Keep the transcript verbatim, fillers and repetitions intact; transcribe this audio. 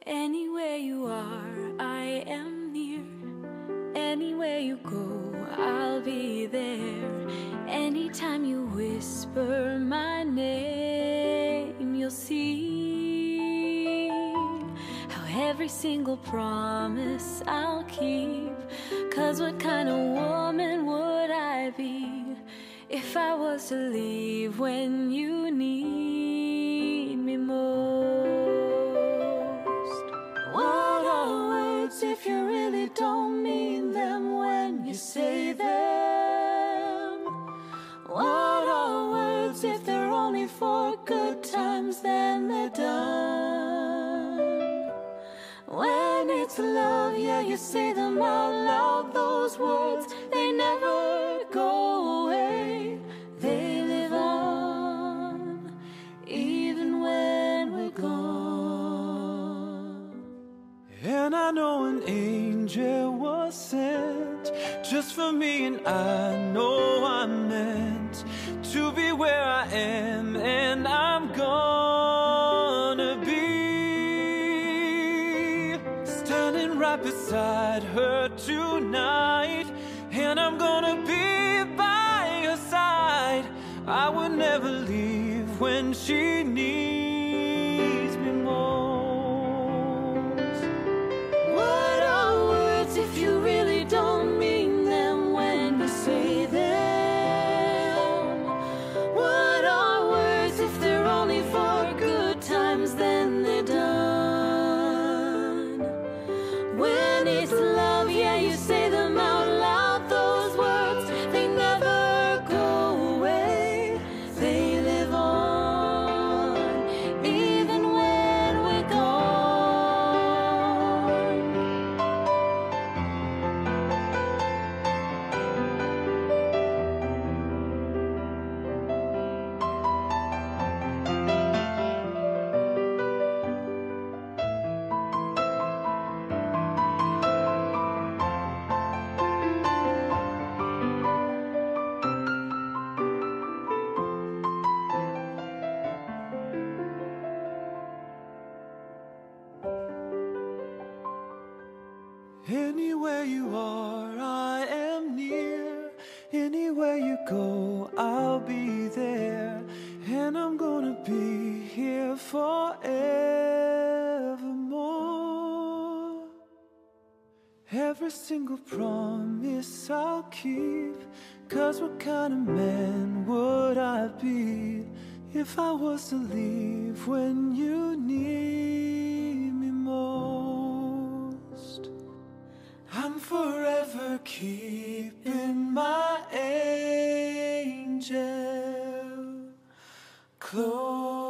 Anywhere you are, I am near. Anywhere you go, I'll be there. Anytime you whisper my name, you'll see how every single promise I'll keep. 'Cause what kind of woman would I be if I was to leave when you need me most? What are words if you really don't mean them when you say them? What are words if they're only for good times, then they're done? When it's love, yeah, you say them out loud. Those words, they never go away. They live on, even when we're gone. And I know an angel was sent just for me, and I know I'm meant to be where I am, and I'm gonna be standing right beside her tonight, and I'm gonna be by her side. I would never leave when she needs me most. What are words if you really don't mean them when you say them? What are words if they're only for good times, then they're done? When it's love, yeah, you say them out loud. Those words, they never go away. They live on, even when we're gone. Anywhere you are, I am near. Anywhere you go, I'll be there. And I'm gonna be here forevermore. Every single promise I'll keep. 'Cause what kind of man would I be if I was to leave when you need me most? I'm forever keeping my angel close.